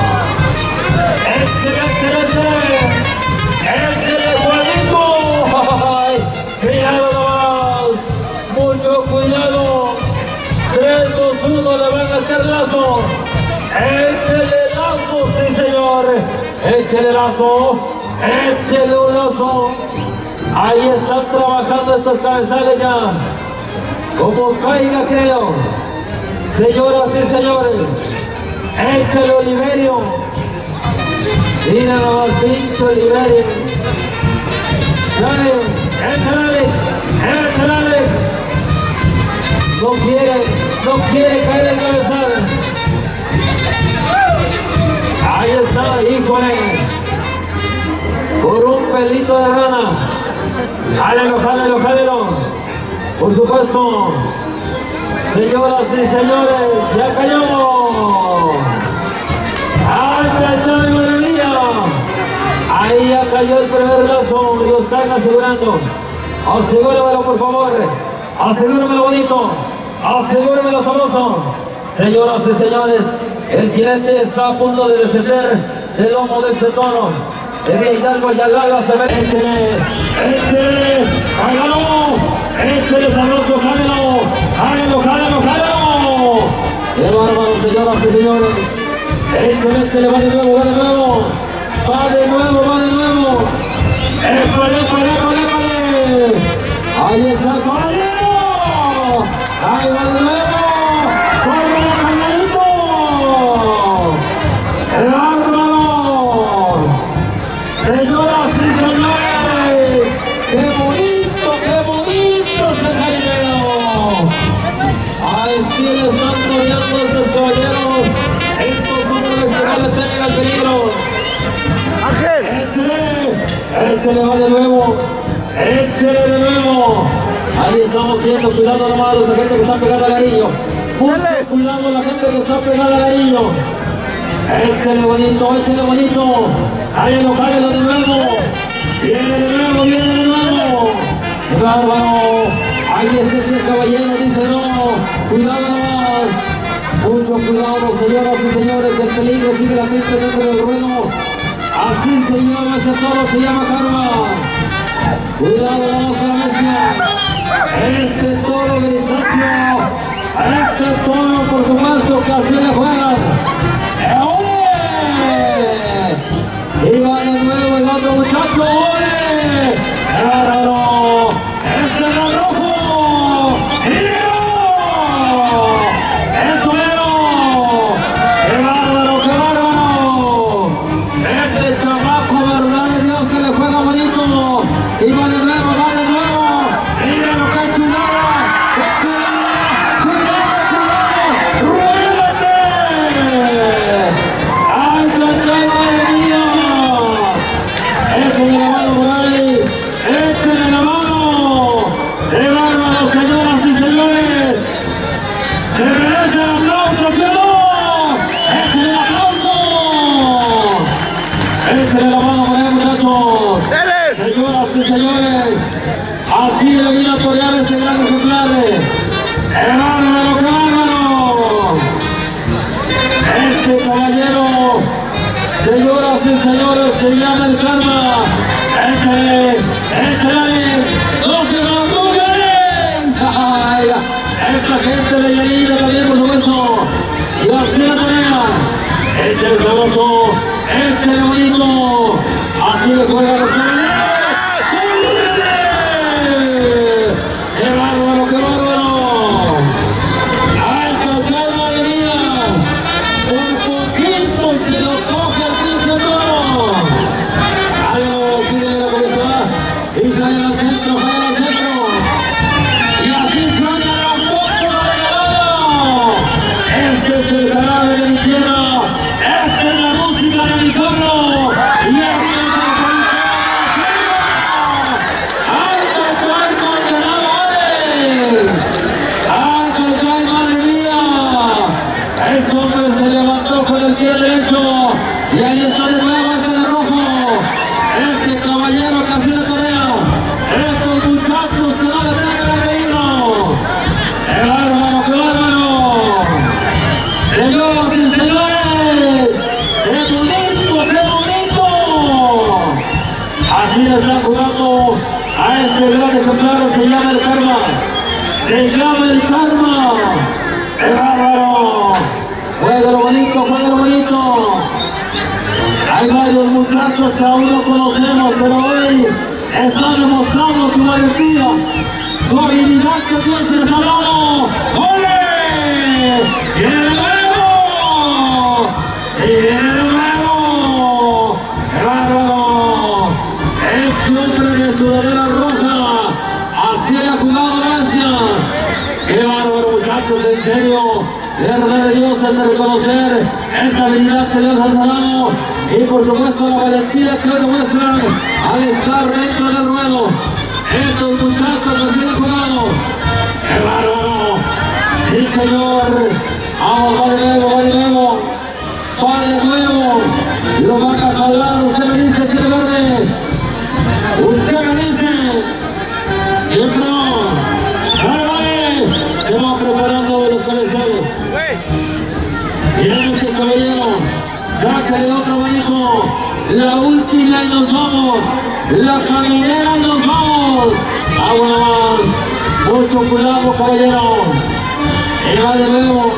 ¡Excelente, excelente! ¡Échale, Juanito! ¡Ay! ¡Cuidado nomás! ¡Mucho cuidado! tres, dos, uno, le van a hacer lazo. ¡Échale lazo, sí señor! ¡Échale lazo! ¡Échale un lazo! Ahí están trabajando estos cabezales ya. Como caiga, creo. Señoras y señores, échale Oliverio. Mira nomás, pincho Oliverio. Dale, échale Alex, échale Alex. No quiere, no quiere caer el cabezal. Ahí está, híjole. Por un pelito de rana. Jálelo, jálelo, jálelo. Por supuesto. Señoras y señores, ya cayó. ¡Ay, cayó, madre mía! Ahí ya cayó el primer lazo, lo están asegurando. Asegúremelo, por favor. Asegúremelo bonito. Asegúremelo sabroso. Señoras y señores, el jinete está a punto de descender del lomo de ese toro. De Hidalgo y Alaga se ve. ¡Échele! ¡Échele! ¡Hágalo! ¡Échele sabroso! ¡Jálelo! ¡Jálelo, jálelo, jálelo! ¡Qué bárbaro, señoras y señores! ¡Échele, échele! ¡Va de nuevo, va de nuevo! ¡Va de nuevo, va de nuevo! ¡Épale, épale, épale, épale! ¡Ahí está el caballero! ¡Ahí va de nuevo! ¡Corre, cañadito! ¡Qué bárbaro! Señoras y señores, qué bonito, qué bonito es el jarinero. Ay, sí le están toreando estos caballeros. Estos hombres que no les temen al peligro. Échale, échale, va de nuevo. Échale de nuevo. Ahí estamos viendo, cuidado nomás a la gente que está pegada al anillo. Cuidado a la gente que está pegada al anillo. Échale bonito, échale bonito. Hágalo, hágalo de nuevo. Viene de nuevo, viene de nuevo. ¡Qué bárbaro! Ahí está ese caballero, dice no. Cuidado nomás. Mucho cuidado, señoras y señores. El peligro sigue latente dentro del ruedo. Así se llama ese toro, se llama Karma.
Cuidado, vamos a la mesa. Este toro grisáceo, este toro por supuesto que así le juegan. ¡Ole! Y va de nuevo el otro muchacho, ¡ole! ¡Qué bárbaro! Este es el rojo. ¡Y no! ¡Eso mero! ¡Qué bárbaro, qué bárbaro! Este chamaco, verdad de Dios, que le juega bonito. Y va de nuevo, va de nuevo. ¡Mira lo que es chulada! ¡Qué chulada! ¡Cuidado, cuidado! ¡Ruédate! ¡Ay, qué madre mía! ¡Échale la mano por ahí! ¡Échale la mano! ¡Qué bárbaro, señoras y señores! ¡Se merece el aplauso, ¿sí o no? ¡Échale el aplauso! ¡Échale la mano por ahí, muchachos! Señoras y señores, así le vino a torear este gran ejemplar. ¡Qué bárbaro, qué bárbaro! Este caballero, señoras y señores, se llama el Karma. Échale, échale, ¡no se nos juguen! ¡Ay! Esta gente de Yanina también, por supuesto. Y así la torea. Este es el famoso, este es bonito. Así le juega los caballeros. ¡Qué bárbaro, qué bárbaro! ¡Ay, qué madre mía! ¡Un poquito y se lo coge el pinche toro! Algo pide la cabeza y sale al centro, sale al centro. Y así suena la foto regalada. Este es el jarabe de mi tierra. Esta es la música de mi pueblo. Y arriba ese hombre se levantó con el pie derecho y ahí está de nuevo este de rojo, este caballero que así le torea, estos muchachos que no le tengan el reino. ¡Qué bárbaro, qué bárbaro! Señoras y señores, ¡qué bonito, qué bonito! Así le están jugando a este gran ejemplar, se llama el Karma, se llama el Karma. ¡Qué bárbaro! ¡Juega lo bonito, juega lo bonito! Hay varios muchachos que aún no conocemos, pero hoy están demostrando su valentía, su habilidad que Dios les ha dado. ¡Ole! ¡Y de nuevo! ¡Y de nuevo! ¡Qué bárbaro! Este hombre de sudadera roja, así le ha jugado Gracia. ¡Qué bárbaro, muchachos! En serio, de verdad de Dios es de reconocer esa habilidad que Dios ha dado y por supuesto la valentía que hoy demuestran al estar dentro del ruedo. Estos muchachos así han jugado. ¡Qué bárbaro! ¡Sí, señor! ¡Vamos, va de nuevo, va de nuevo! ¡Va de nuevo! ¡Lo van a calvar! ¡Usted me dice, Chile Verde! ¡Usted me dice! ¡Siempre no! ¡Vale, vale! Se va preparando de los cabezales. Miren este caballero, sácale otro abanico. La última y nos vamos. La caminera y nos vamos. Agua más. Mucho cuidado, caballero. Y va de nuevo.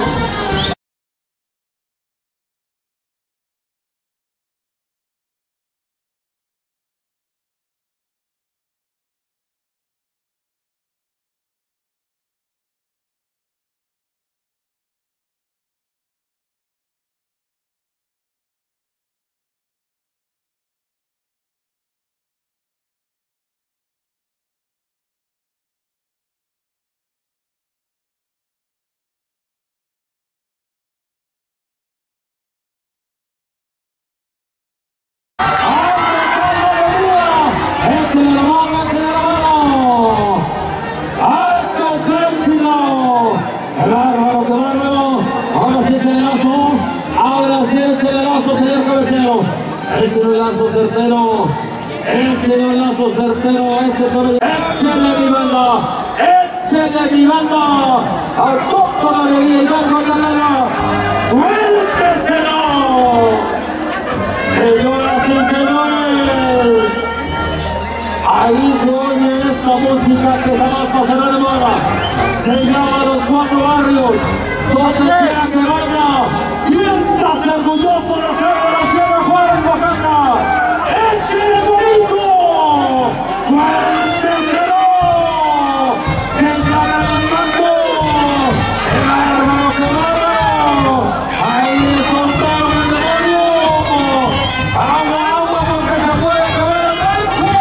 Échale un lazo certero, échale un lazo certero a este toro. Échale mi banda, échale mi banda, autóctona de mi Hidalgo Guatemala, suélteselo. Señoras y señores, Ahí se oye esta música que jamás pasará de moda. Se llama Los Cuatro Barrios. Donde quiera que vaya, siéntase orgulloso de ser de la Sierra Juárez, Oaxaca. ¡Échale bonito! ¡Suéltenselo! ¡Se llama el mango! ¡El bárbaro, qué bárbaro! ¡Ahí soltó el demonio! ¡Agua, agua, porque se puede caber el gancho!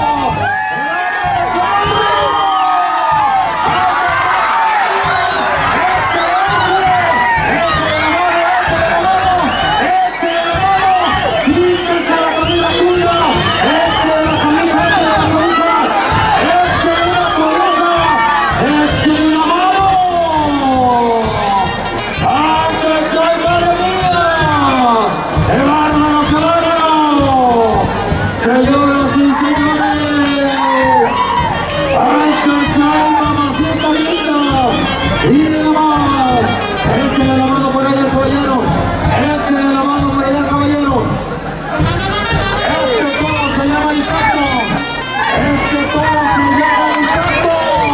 Señoras y señores, alcanzar mamacita linda y demás. Échale la mano por allá, caballero. Échale la mano por allá, caballero. Este todo se llama impacto. Este todo se llama impacto.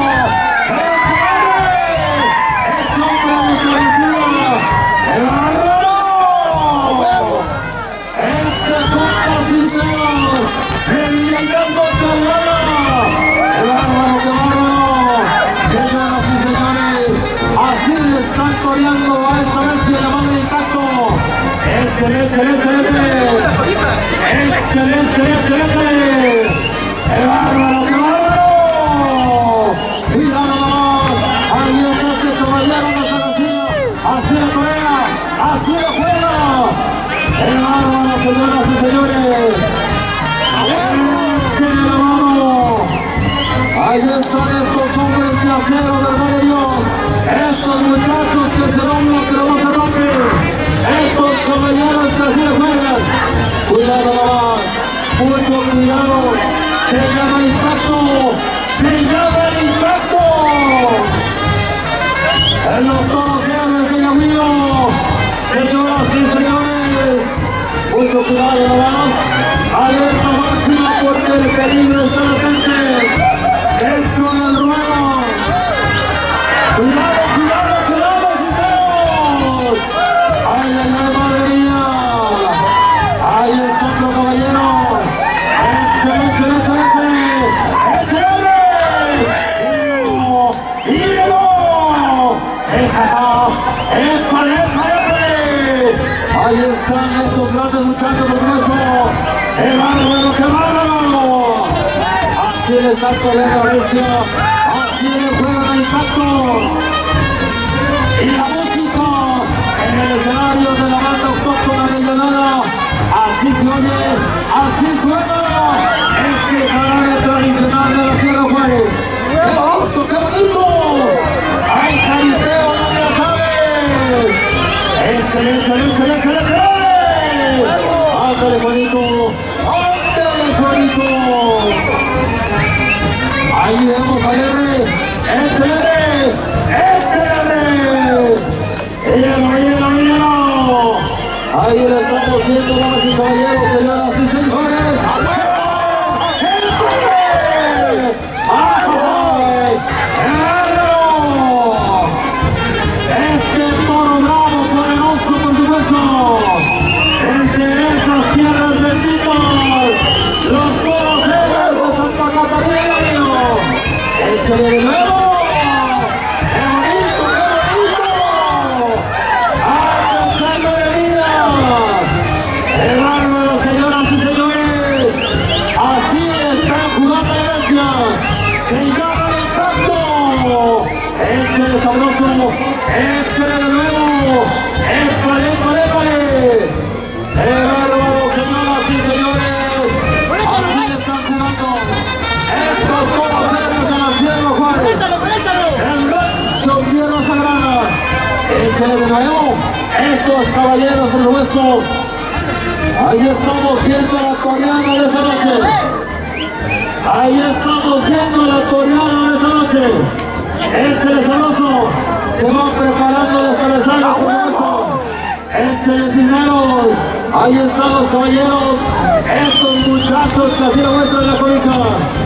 ¡Es hombre de travesía! ¡El bárbaro! Este compa sincero, el llegando Carrera, el bárbaro, qué bárbaro. Señoras y señores, así le están coreando a esta bestia llamada Impacto. Excelente, excelente, excelente, excelente. El bárbaro, qué bárbaro. Cuidado nomás, ahí está este caballero de Saracina, así le corea, así le juega. El bárbaro, señoras y señores. ¡Échale la mano! Ahí están estos hombres de acero, verdad de Dios. Estos muchachos que se rompen, pero no se rompen. Estos caballeros que así le juegan. Cuidado nomás, mucho cuidado. Se llama el impacto. Se llama el impacto. En los toros héroes de Yaguillo. Señoras y señores, mucho cuidado nomás. Alerta máxima porque el peligro está latente dentro del ruedo. Cuidado, cuidado, cuidado, cuidado. Ay, ay, ay, madre mía. Ahí está otro caballero. Excelente, excelente, excelente. ¡Ídolo! ¡Éjala! ¡Épale, épale, épale! Ahí están estos grandes muchachos de grueso. ¡Qué bárbaro, qué bárbaro! Así le está corriendo la bestia, así le juega el impacto. Y la música en el escenario de la banda autóctona de Granada, así se oye, así suena. Este jarabe tradicional de la Sierra Juárez. ¡Qué bonito, qué bonito! ¡Ay, cariteo, no me sabes! ¡Excelente, excelente, excelente! ¡Ándale, Juanito! ¡Ándale, Juanito! Ahí vemos al R. ¡Este R! ¡Este R! ¡Hielo, hielo, hielo! Ahí lo estamos viendo, damas y caballeros, señoras y señores. ¡Este! ¡Ay! ¡Héroe! Este toro bravo, poderoso, por supuesto. Desde esas tierras benditas, los toros héroes de Santa Catarina. ¡Échale de nuevo! ¡Qué bonito, qué bonito! ¡Alcanzando de vida! ¡Qué bárbaro, señoras y señores! Así están jugando la bestia. ¡Se llama el impacto! ¡Échale sabroso! ¡Échale de nuevo! ¡Épale, épale, épale! ¡Qué bárbaro, señoras y señores! Así le están jugando estos toros verdes de la Sierra Juárez. El rancho Tierra Sagrada. Échale de nuevo estos caballeros por supuesto. Ahí estamos viendo la toreada de esa noche. Ahí estamos viendo la toreada de esa noche. Échale sabroso. Se van preparando los cabezales por supuesto. Excelentineros, ahí están los caballeros, estos muchachos que así lo muestran en la cobija.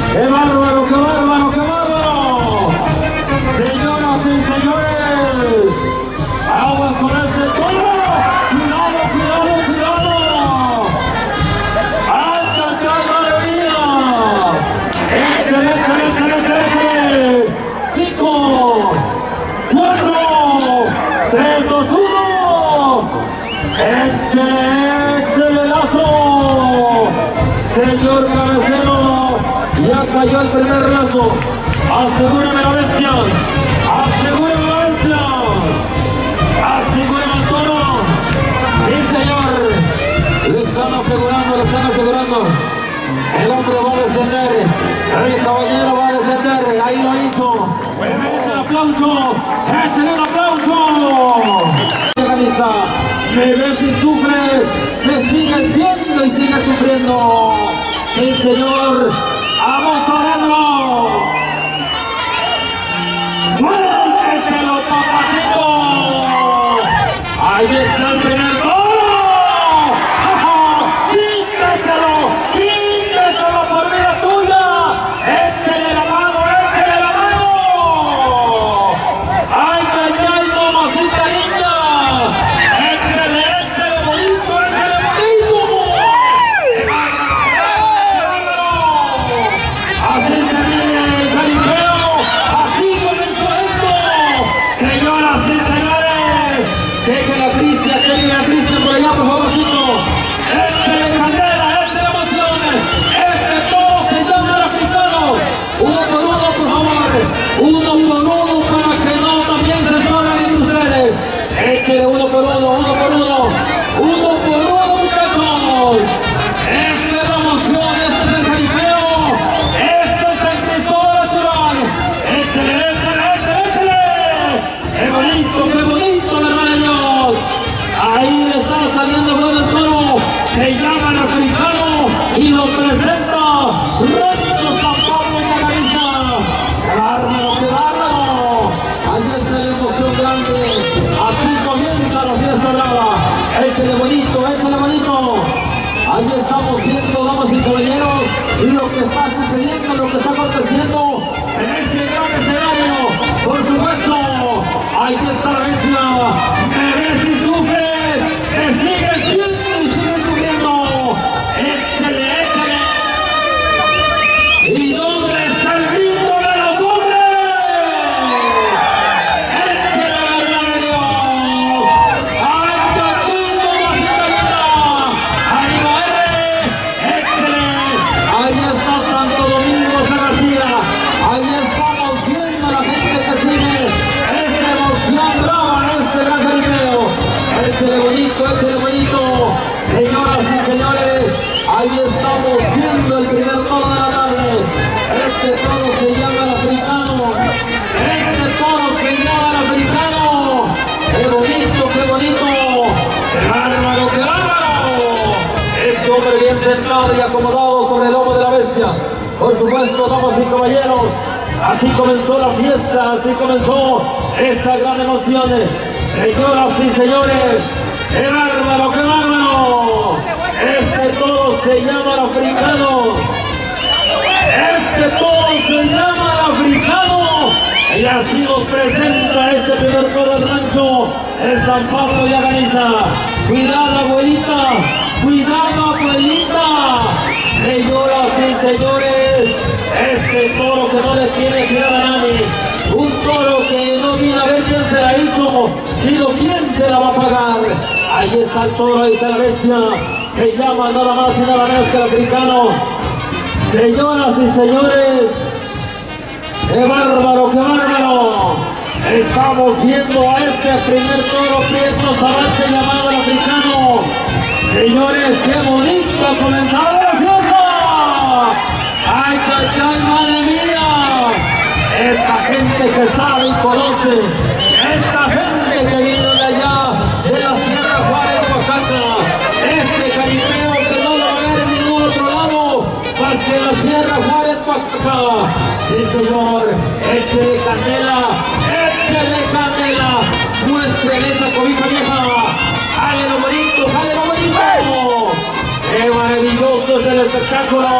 ¡Qué bárbaro, qué bárbaro, qué bárbaro! Señoras y señores, aguas con este toro. Cuidado, cuidado, cuidado. ¡Alta, madre mía! ¡Échale, échale, échale, échale! ¡Cinco! ¡Cuatro! ¡Tres, dos, uno! ¡Échale, échale lazo! Señor cabecero, ya cayó el primer lazo. Asegúrame la bestia. Asegúrame la bestia. Asegúrame el toro. Sí, señor. Le están asegurando, le están asegurando. El hombre va a descender. El caballero va a descender. Ahí lo hizo. ¡Échale un aplauso! ¡Échale un aplauso! Me ves y sufres. Me sigues viendo y sigues sufriendo. Sí, señor. ¡Vamos a verlo! ¡Suélteselo, papacito! ¡Ahí está el primer toro! ¡Quíteselo! ¡Quíteselo por vida tuya! ¡Échale la mano! ¡Échale la mano! ¡Ay, ay, ay, mamacita linda! ¡Échale, échale bonito! ¡Échale bonito! Así se viene el jaripeo, así comenzó esto. Señoras y señores, chequen la Cristian, chequen la Cristian por allá, por favorcito. Échale candela, échale emociones. Este todo se llama el africano. Uno por uno, por favor. Uno por uno para que no también se salgan entre ustedes. Échale uno por uno, uno por uno. Uno por uno, muchachos. Esta es la emoción, este es el jaripeo. ¡Échale, échale, échale, échale! ¡Qué bonito, qué bonito, verdad de Dios! Ahí le está saliendo bueno el toro. Se llama el africano y lo presenta Rancho San Pablo y Margarita. ¡Qué bárbaro, qué bárbaro! Ahí está la emoción grande. Así comienza la fiesta brava. ¡Échale bonito, échale bonito! Ahí estamos viendo, damas y caballeros, lo que está sucediendo, lo que está aconteciendo en este gran escenario. Por supuesto, ahí está la bestia. Me ves y sufres, me sigues viendo y sigues sufriendo. Échale, échale. ¿Y dónde está el grito de los hombres? Échale, verdad de Dios. ¡Ay, qué lindo, masita! ¡Ahí va él! ¡Échale! Ahí está Santo Domingo García. Ahí estamos viendo a la gente que sigue esta emoción brava, este gran jaripeo. Échale bonito, échale bonito. Señoras y señores, ahí estamos viendo el primer toro de la tarde. Este toro se llama el africano. Este toro se llama el africano. ¡Qué bonito, qué bonito! ¡Qué bárbaro, qué bárbaro! Este hombre bien sentado y acomodado sobre el lomo de la bestia. Por supuesto, damas y caballeros, así comenzó la fiesta, así comenzó esta gran emoción. Señoras y señores, ¡qué bárbaro, qué bárbaro! Este toro se llama el africano. Este toro se llama el africano. Y así nos presenta este primer toro del rancho de San Pablo y Aganiza. Cuidado, abuelita, cuidado, abuelita. Señoras y señores, este toro que no le tiene cuidado a nadie, un toro que no viene a ver quién se la hizo, sino quién se la va a pagar. Ahí está el toro, ahí está la bestia, se llama nada más y nada menos que el africano. Señoras y señores, ¡qué bárbaro, qué bárbaro! Estamos viendo a este primer toro prieto salvaje llamado el africano. Señores, qué bonito ha comenzado la fiesta. ¡Ay, cachai, madre mía! Esta gente que sabe y conoce, esta gente que vino de allá, de la Sierra Juárez, Oaxaca, este jaripeo que no lo va a ver en ningún otro lado, porque en la Sierra Juárez, Oaxaca. Sí, señor, échele candela, échele candela, muéstrele esa cobija vieja. ¡Jale lo bonito, jale lo bonito! ¡Qué maravilloso es el espectáculo!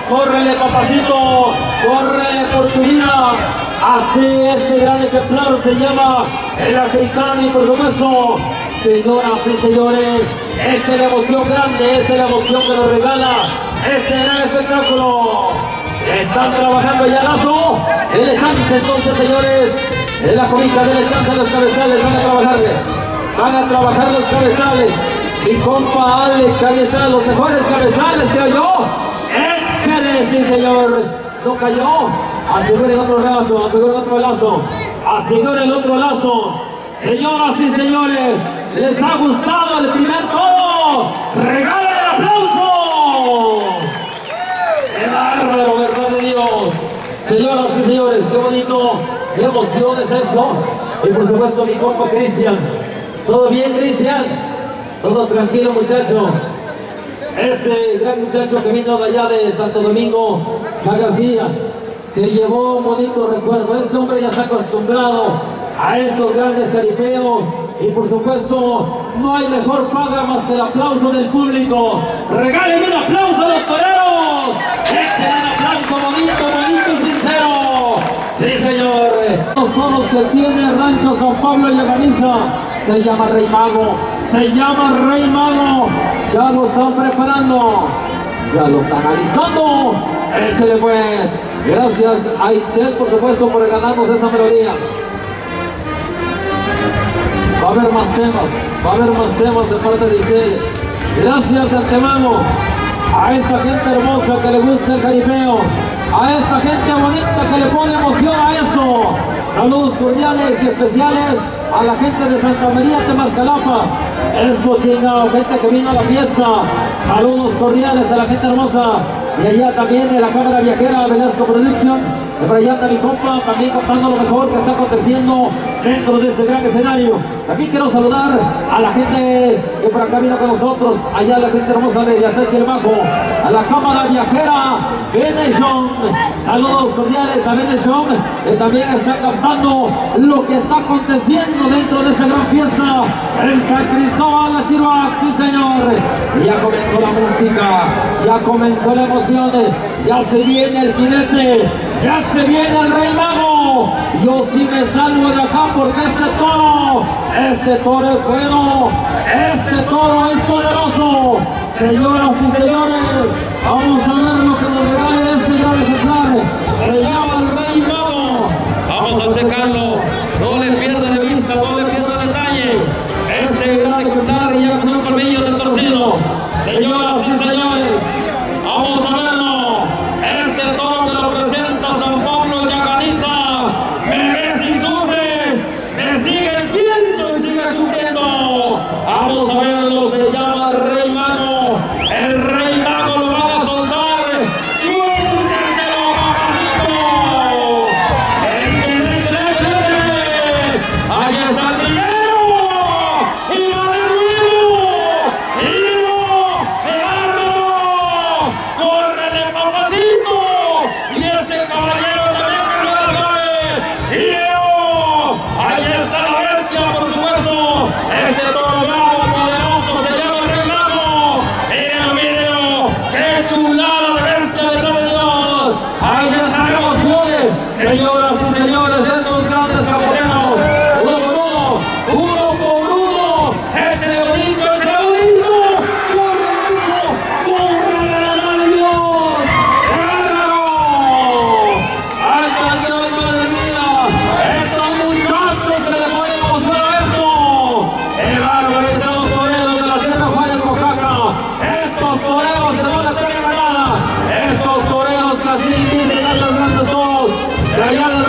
córrele papacito, córrele por tu vida. Así este gran ejemplar se llama el africano y por supuesto, señoras y señores, esta es la emoción grande, esta es la emoción que nos regala este gran espectáculo. Están trabajando ya Lazo, el chance entonces señores, en la comica del chance de los cabezales, van a trabajarle, van a trabajar los cabezales. Mi compa Alex, ahí están los mejores cabezales, creo yo. Échale, sí señor, no cayó. Aseguren otro lazo, aseguren otro lazo, aseguren otro lazo. Señoras y señores, ¿les ha gustado el primer toro? ¡Regalen el aplauso! ¡Qué bárbaro, verdad de Dios! Señoras y señores, qué bonito, qué emoción es eso. Y por supuesto mi compa Cristian. ¿Todo bien, Cristian? Todo tranquilo, muchacho. Ese gran muchacho que vino de allá de Santo Domingo, Sagacía, se llevó un bonito recuerdo. Este hombre ya está acostumbrado a estos grandes caripeos y por supuesto no hay mejor paga más que el aplauso del público. Regálenme un aplauso a los toreros. Echen un aplauso bonito, bonito y sincero. Sí, señor. Los toros que tiene Rancho San Pablo y Aganiza se llama Rey Mago. Se llama Rey Mago. Ya lo están preparando. Ya lo están analizando. Échale pues. Gracias a Itzel, por supuesto, por ganarnos esa melodía. Va a haber más temas, va a haber más temas de parte de Itzel. Gracias de antemano a esta gente hermosa que le gusta el jaripeo, a esta gente bonita que le pone emoción a eso. Saludos cordiales y especiales a la gente de Santa María Temascalapa. Eso chingado, gente que vino a la fiesta. Saludos cordiales a la gente hermosa. Y allá también de la cámara viajera Velasco Productions. De por allá está mi compa, también contando lo mejor que está aconteciendo dentro de este gran escenario. También quiero saludar a la gente que por acá vino con nosotros, allá la gente hermosa de Yaceche el Bajo, a la cámara viajera Benechón. Saludos cordiales a Benechón, que también está captando lo que está aconteciendo dentro de esta gran fiesta en San Cristóbal, la Chihuahua. Sí, señor. Ya comenzó la música, ya comenzó la emoción, ya se viene el jinete. ¡Ya se viene el Rey Mago! Yo sí me salgo de acá porque este toro, este toro es bueno, este toro es poderoso. Señoras y señores, vamos a ver lo que nos regale este gran ejemplar. Se llama el Rey Mago. Vamos a checarlo. No le pierdas de vista, no le pierdas detalle. Este gran ejemplar ya con un colmillo del torcido. Señoras y señores, vamos a verlo. Este toro que lo presenta San Pablo y Aganiza. Me ves y sufres, me sigues viendo y sigues sufriendo. Vamos a verlo, se llama Rey Mago. El Rey Mago lo va a soltar. ¡Suéltelo, papacito! ¡Excelente! ¡Ahí está el primero! ¡Y va de nuevo! ¡Y no! ¡Pegarlo! ¡Córrele, papacito! ¡Y este caballero también que no lo sabe! ¡Y yo! ¡Ahí está la bestia, por supuesto! ¡Este toro bravo, poderoso, se llama el Rey Mago! ¡Miren, miren! ¡Qué chulada de bestia, verdad de Dios! ¡Ahí están las emociones! Señoras y señores, estos grandes caballeros, uno por uno, uno por uno, ¡este bonito, este bonito! ¡Corre, hijo! ¡Corre, verdad de Dios! ¡Qué bárbaro! ¡Ay, Dios, madre mía! ¡Estos muchachos que le ponen emoción a esto! ¡Qué bárbaro! Estos toreros de la Sierra Juárez, Oaxaca. Estos toreros que no le tienen ganada. Estos toreros que así dicen a los grandes toros de allá de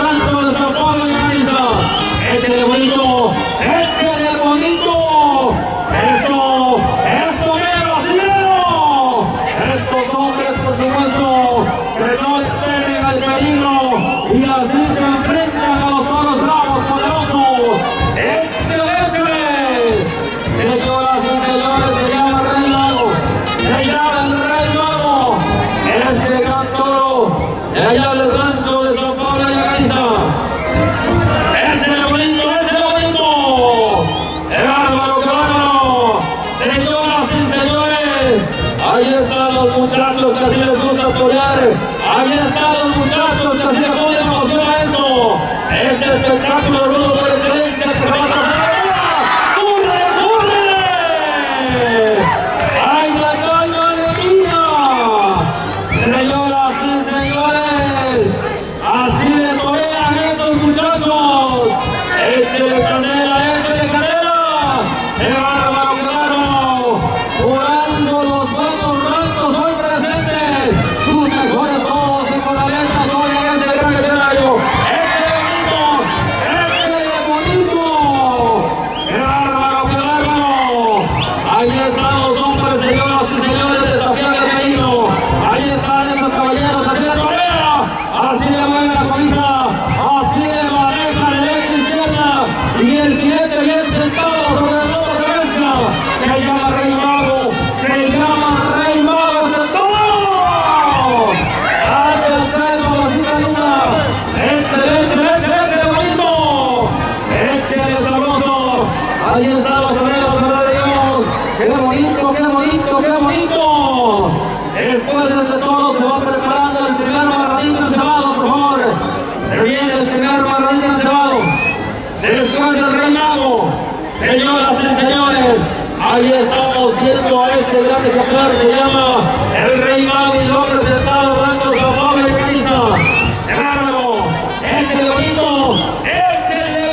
Así le torean estos muchachos. Échele canela, échele canela. ¡Qué bárbaro, qué bárbaro! Jurando los votos ratos hoy presentes. Sus mejores todos de Conalentas hoy en este gran escenario. ¡Échele bonito! ¡Échele bonito! ¡Qué bárbaro, qué bárbaro! Ahí están los hombres, señoras y señores, desafiando el camino. Ahí están estos caballeros, así le torea, así le mueve la cobija, así le maneja derecha e izquierda. Y el jinete bien sentado sobre el lomo de bestia, se llama Rey Mago, se llama Rey Mago, ¡se toma! ¡Ante usted, mamacita linda! ¡Échele, échele, échele, échele bonito! ¡Échele sabroso! Ahí están los toreros, verdad de Dios. ¡Qué bonito, qué bonito, qué bonito! Después de todo se va preparando el primer marradito encebado, por favor. Se viene el primer marradito encebado. Después del Rey Mago, señoras y señores, ahí estamos viendo a este gran ejemplar, se llama el Rey Mago y lo ha presentado dando su amable camisa. ¡Claro! ¡Échele bonito! ¡Échele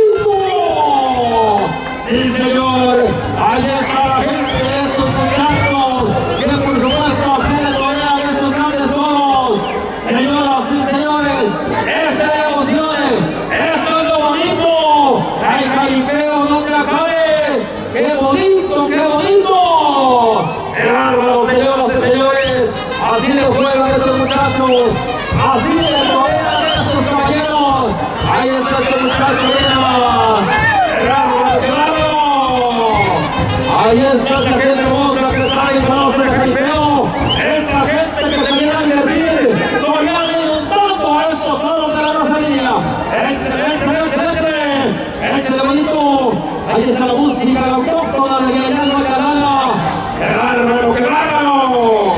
bonito! ¡Sí, señor! Ahí está la gente de estos muchachos, que por supuesto así le torean estos grandes toros. Señoras y señores, esta es la emoción, esto es lo bonito. ¡Ay, jaripeo, no te acabes! ¡Qué bonito, qué bonito! ¡Qué bárbaro, señoras y señores! Así le juegan estos muchachos, así le torean estos caballeros. Ahí está este muchacho, mira. ¡Qué bárbaro, qué bárbaro! Ahí está esta gente hermosa que sabe y conoce el jaripeo. Esta gente que se viene a divertir, toreando y montando a estos toros de la raza línea. ¡Échale, échale, échale, échale! ¡Échale bonito! Ahí está la música, la autóctona de Villalba Catalana. ¡Qué bárbaro, qué bárbaro!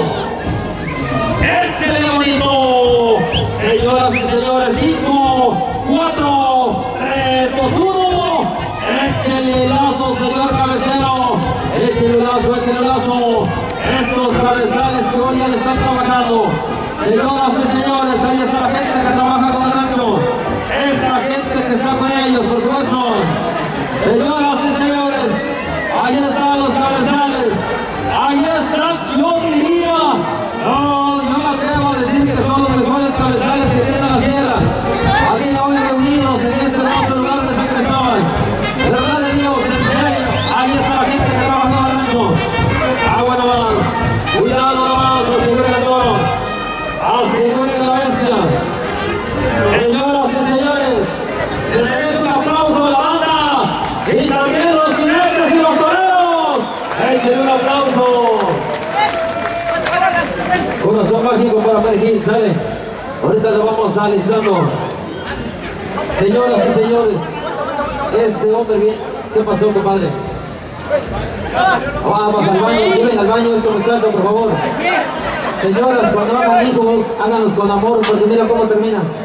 ¡Échale bonito! Señoras y señores, cinco, cuatro, tres, dos, uno. ¡Échele lazo, señor cabecero! ¡Échele lazo, échele lazo! Estos cabezales que hoy ya le están trabajando. Señoras y señores, ahí está la gente que trabaja con el rancho. Esta gente que está con ellos, por supuesto. Señoras y señores, ahí están los cabezales. Ahí están, yo diría, no, yo me atrevo a decir que son los mejores cabezales que tiene la sierra. Aquí hoy reunidos en este hermoso lugar de San Cristóbal. De verdad de Dios, en serio, ahí está la gente que trabaja con el rancho. Agua nomás, cuidado nomás, aseguren el toro, aseguren la bestia. Señoras y señores, se merece un aplauso de la banda y también los jinetes y los toreros. Échenle un aplauso. Corazón mágico para Perejil, sale. Ahorita lo vamos alistando. Señoras y señores, este hombre bien. ¿Qué pasó, compadre? Vamos al baño, lleven al baño este muchacho, por favor. Señoras, cuando hagan hijos, háganlos con amor, porque mira cómo terminan.